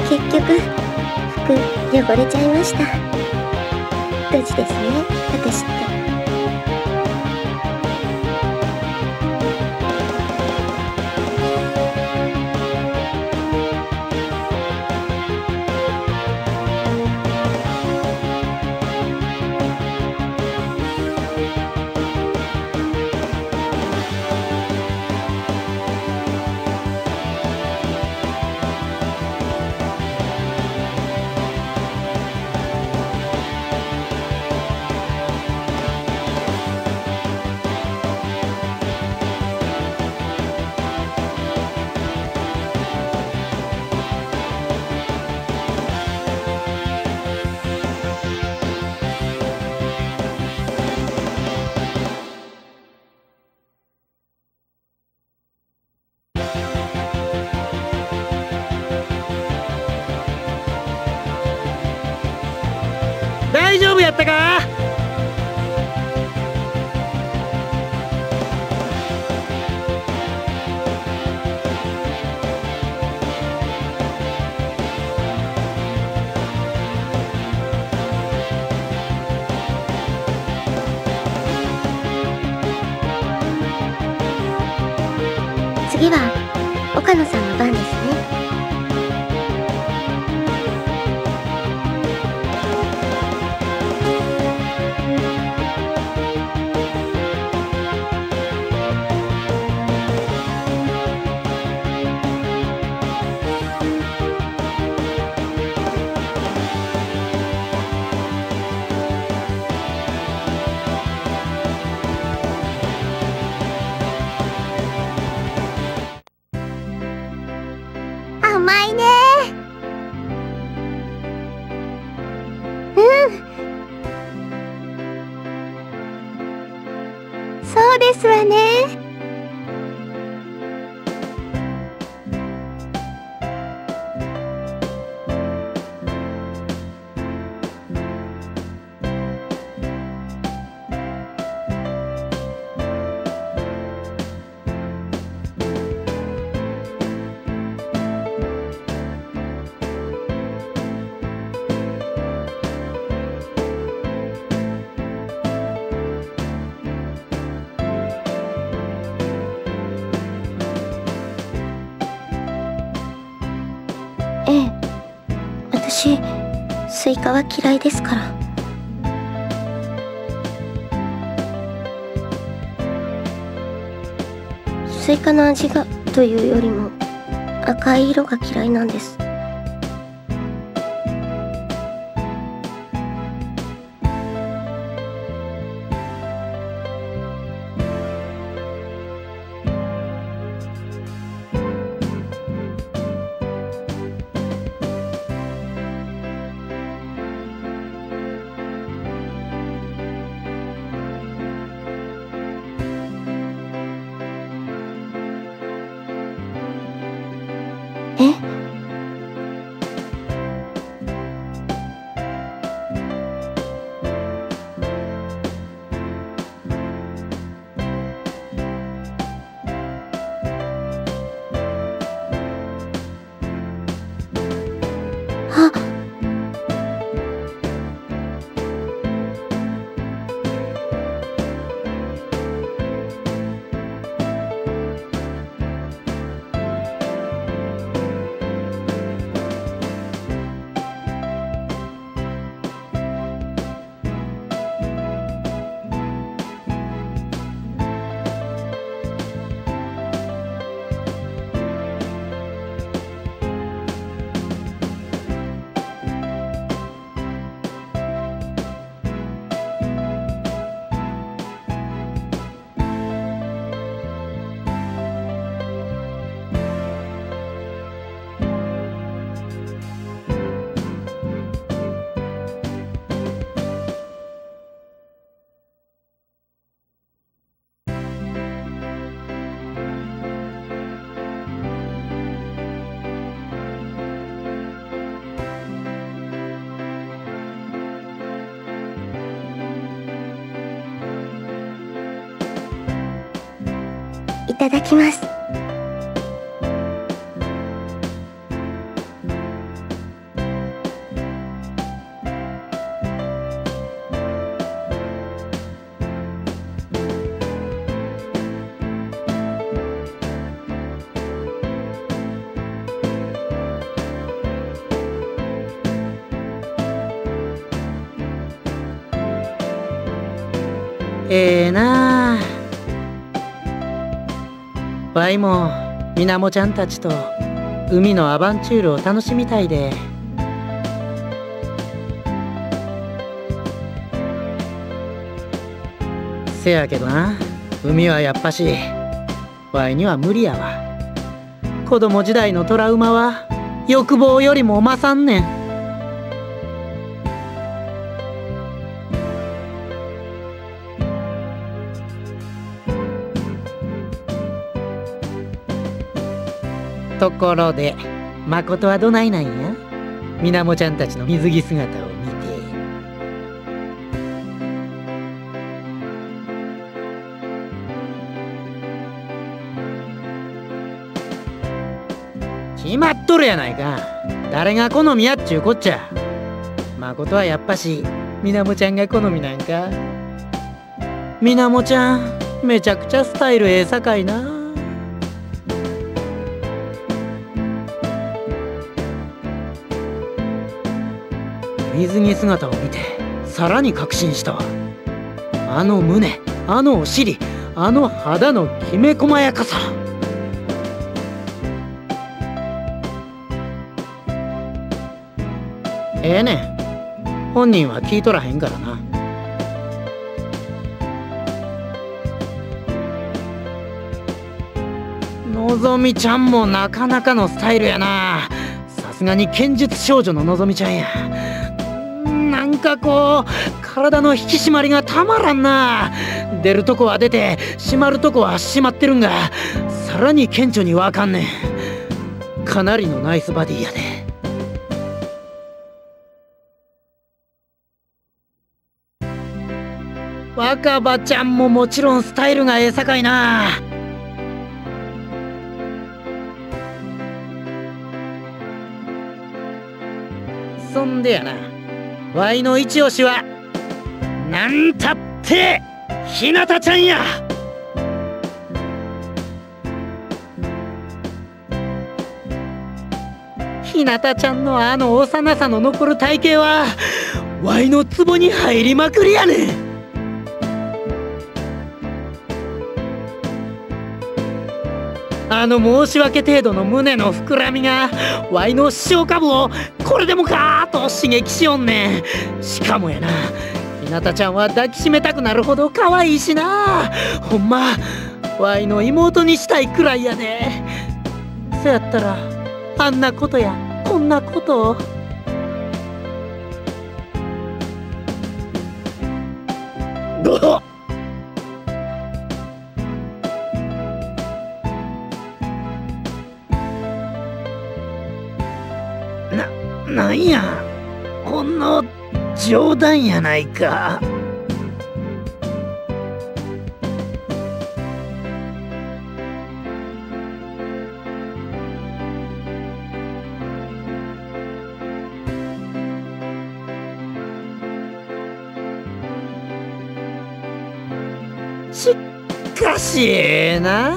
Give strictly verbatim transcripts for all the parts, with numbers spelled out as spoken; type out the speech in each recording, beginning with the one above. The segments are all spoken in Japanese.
結局服汚れちゃいました。ドジですね、私って。 大丈夫やったか？ 次は岡野さんの番ですね。甘いね。うん。そうですわね。ええ、私スイカは嫌いですから。スイカの味がというよりも赤い色が嫌いなんです。え？あっ。いただきます。 ええなあ。わいもみなもちゃんたちと海のアバンチュールを楽しみたいで。せやけどな、海はやっぱしわいには無理やわ。子供時代のトラウマは欲望よりも勝んねん。ところで、誠はどないなんや？みなもちゃんたちの水着姿を見て。決まっとるやないか。誰が好みやっちゅうこっちゃ。誠はやっぱしみなもちゃんが好みなんか。みなもちゃんめちゃくちゃスタイルええさかいな。水着姿を見てさらに確信したわ。あの胸、あのお尻、あの肌のきめ細やかさ。ええねん、本人は聞いとらへんからな。のぞみちゃんもなかなかのスタイルやな。さすがに剣術少女ののぞみちゃんや。なんかこう体の引き締まりがたまらんな。出るとこは出て締まるとこは締まってるんがさらに顕著にわかんねん。かなりのナイスバディやで。若葉ちゃんももちろんスタイルがええさかいな。そんでやな、わいの一押しはなんたってひなたちゃんや。ひなたちゃんのあの幼さの残る体型はわいのツボに入りまくりやねん。あの申し訳程度の胸の膨らみがワイの視床下部をこれでもかーと刺激しよんねん。しかもやな、ひなたちゃんは抱きしめたくなるほど可愛いしな。ほんまワイの妹にしたいくらいやで。そやったらあんなことやこんなことを。どっなんや、ほんの冗談やないか。しかしええな。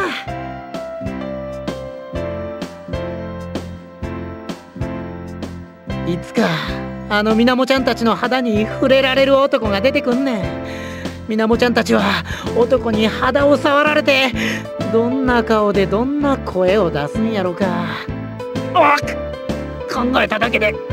いつかあのみなもちゃんたちの肌に触れられる男が出てくんねん。みなもちゃんたちは男に肌を触られてどんな顔でどんな声を出すんやろか。あっ、考えただけで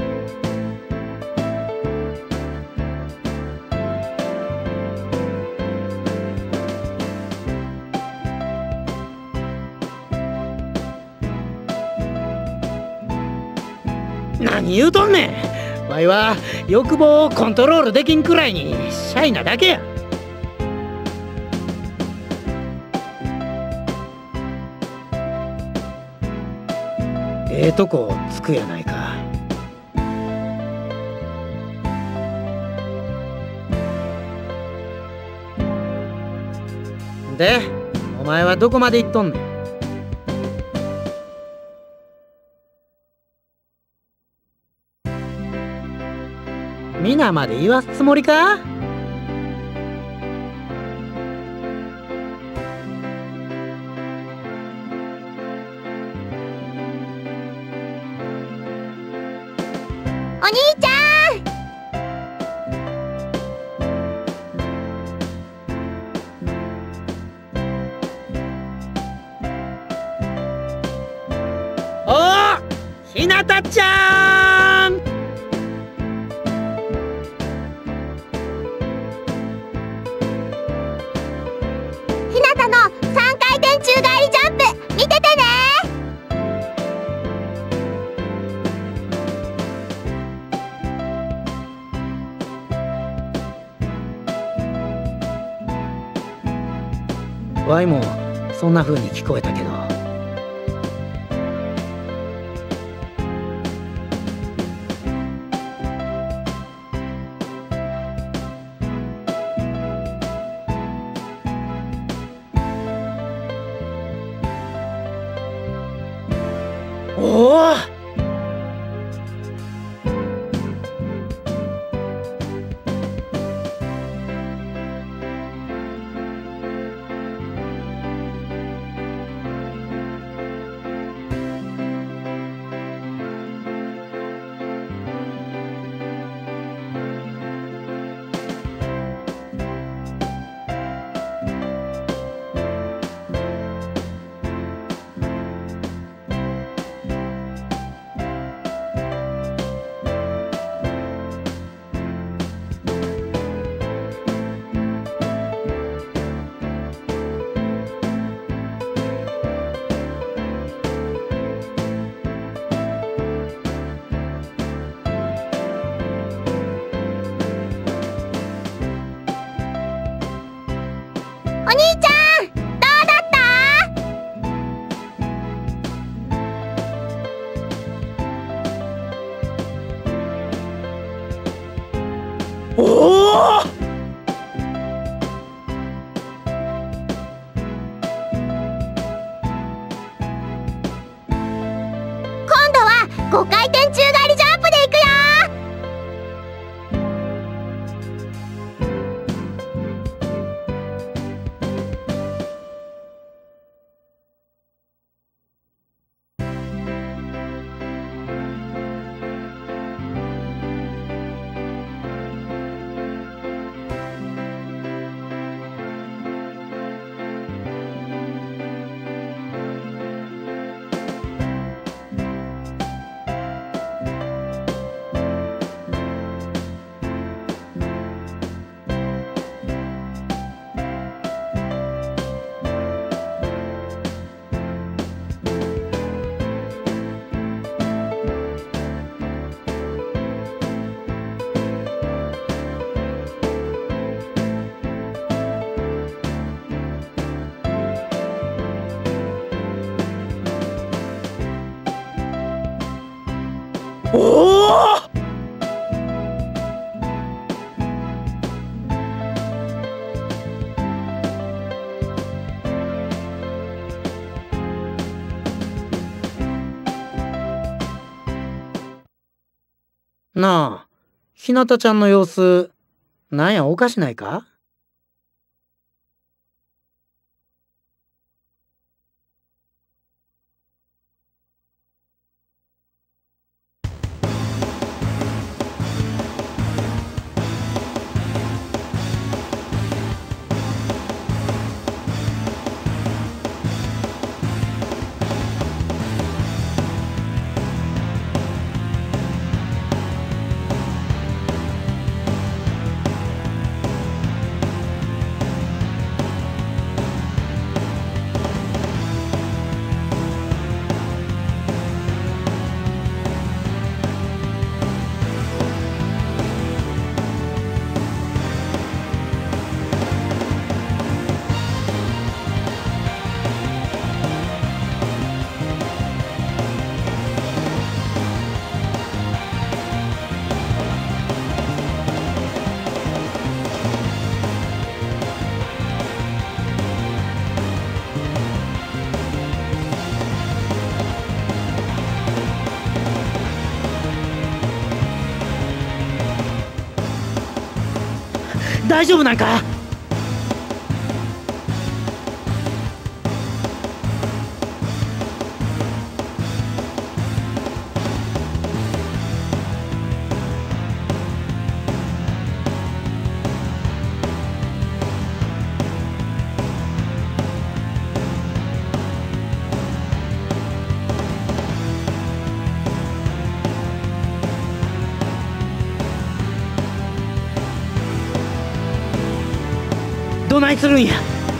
何言うとんねん。わいは欲望をコントロールできんくらいにシャイなだけや。ええとこつくやないか。で、お前はどこまで行っとんねん。皆まで言わすつもりか？ お兄ちゃん、 ひなたちゃん。 ひなたのさんかいてん宙返りジャンプ見ててね。 ワイもそんな風に聞こえたけど。おお。 お兄ちゃん、どうだった？ おお。 今度はごかいてん宙返りジャンプでいくよ。 おお。なあ、ひなたちゃんの様子、なんやおかしないか？大丈夫なんか？ まいするんや。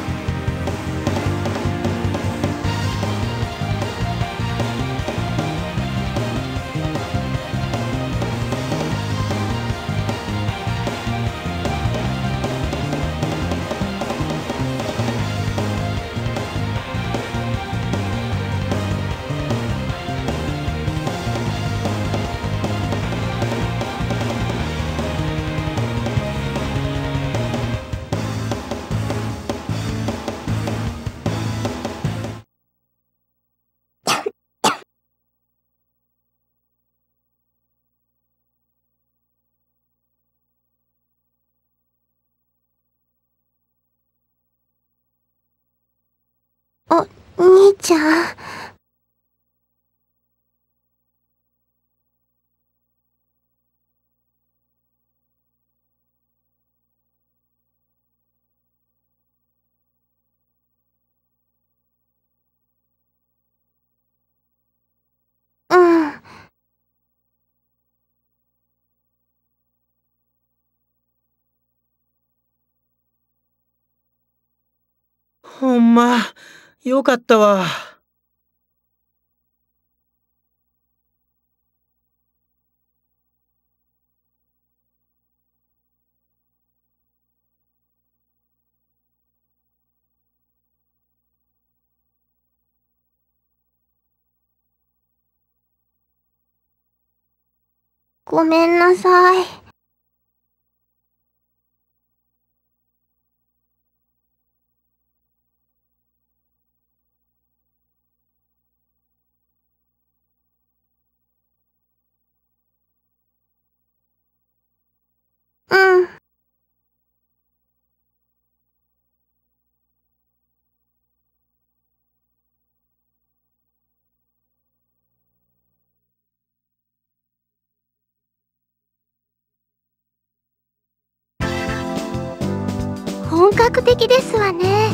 お、兄ちゃん。うん。 ほんま、よかったわ。 ごめんなさい。うん。本格的ですわね。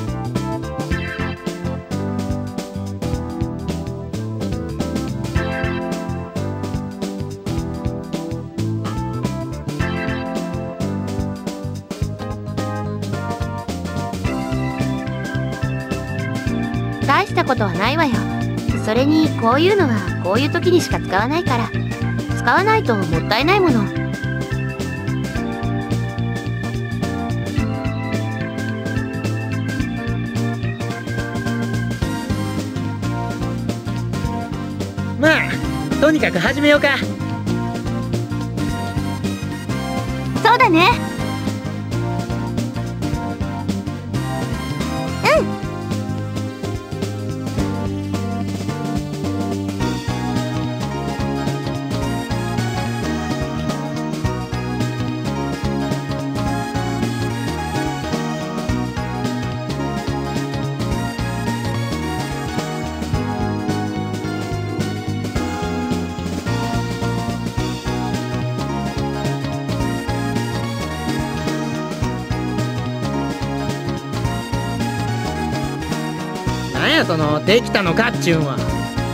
大したことはないわよ。それにこういうのはこういう時にしか使わないから。使わないともったいないもの。 まあとにかく始めようか。 そうだね。 なんやそのできたのかっちゅうんは。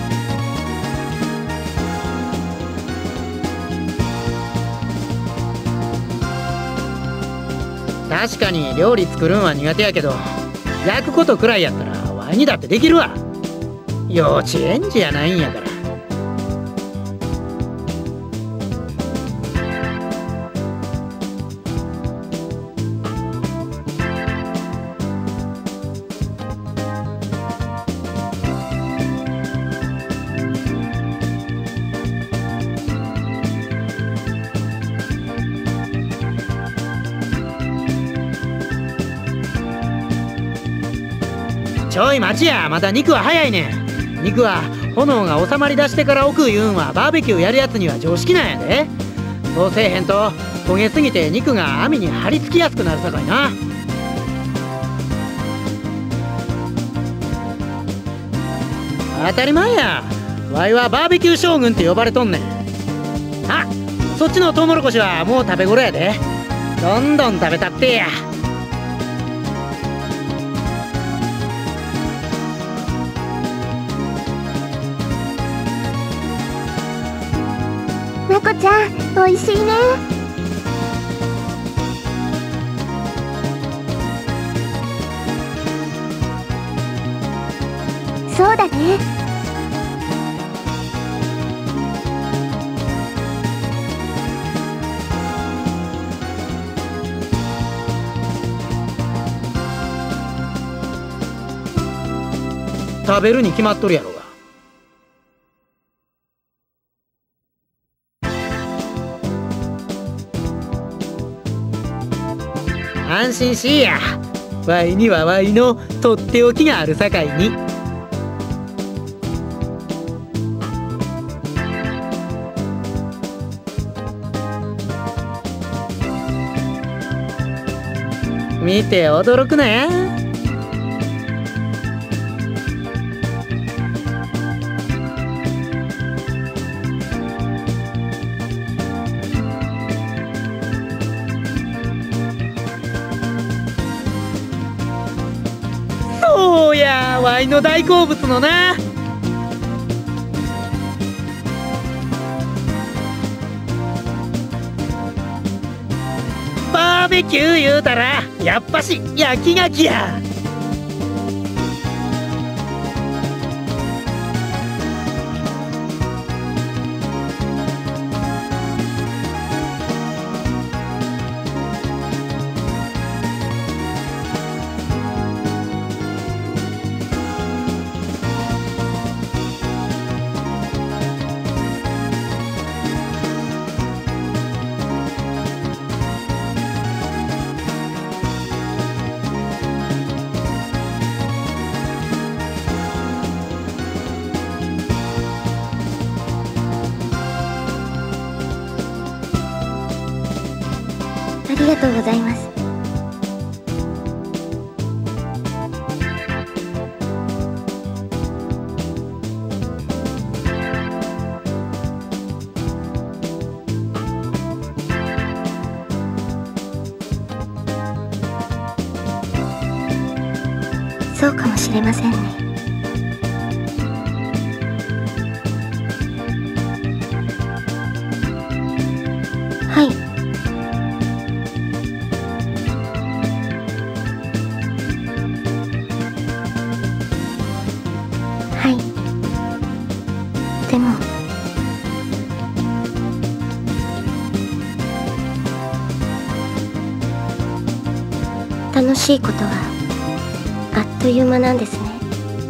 確かに料理作るんは苦手やけど、焼くことくらいやったらワイにだってできるわ。幼稚園児やないんやから。ちょい待ちや、まだ肉は早いねん。肉は炎が収まりだしてから置くいうんはバーベキューやるやつには常識なんやで。そうせえへんと焦げすぎて肉が網に張り付きやすくなるさかいな。当たり前や。わいはバーベキュー将軍って呼ばれとんねん。あ、そっちのトウモロコシはもう食べ頃やで。どんどん食べたってや。 まこちゃん、美味しいね。 そうだね。 食べるに決まっとるやろが。安心しいや。わいにはわいのとっておきがあるさかいに。見て驚くなや。そうや、わいの大好物のな。バーベキュー言うたらやっぱし焼き牡蠣や。 ありがとうございます。そうかもしれませんね。はい。はい。でも楽しいことはあっという間なんですね。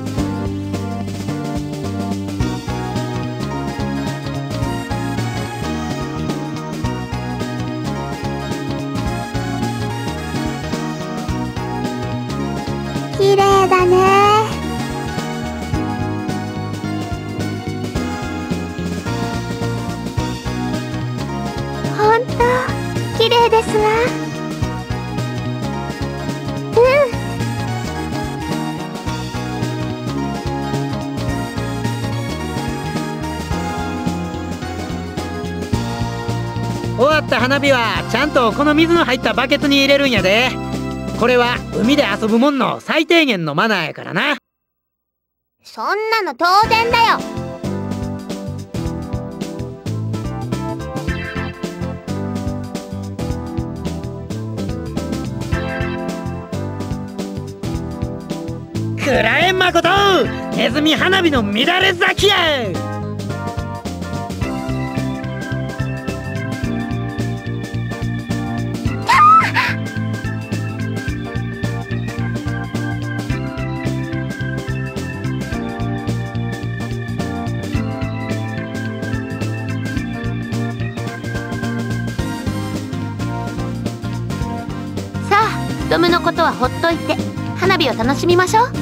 綺麗だね。ほんと綺麗ですわ。うん。 終わった花火はちゃんとこの水の入ったバケツに入れるんやで。これは海で遊ぶもんの最低限のマナーやからな。 そんなの当然だよ。 くらえんまことネズミ花火の乱れ咲きや。 さあ、ドムのことはほっといて花火を楽しみましょう。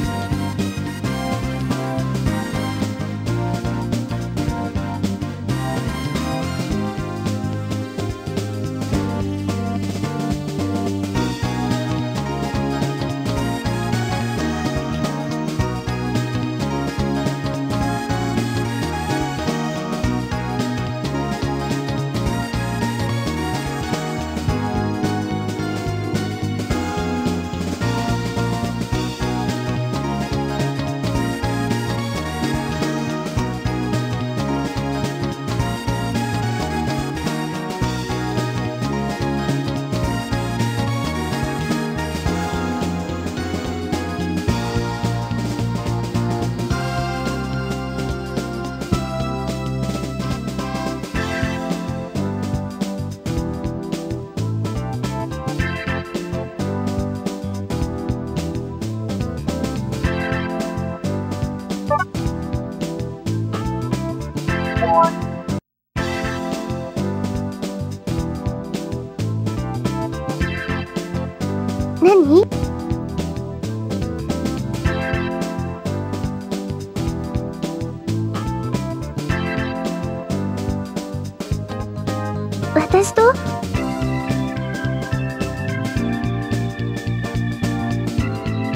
私と？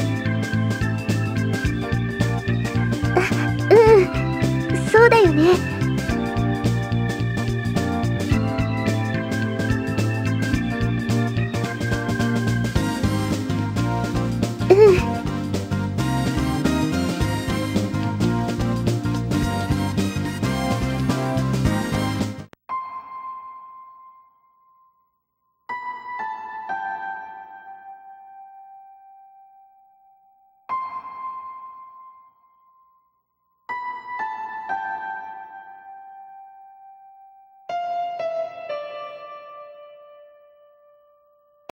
あ、うん、そうだよね。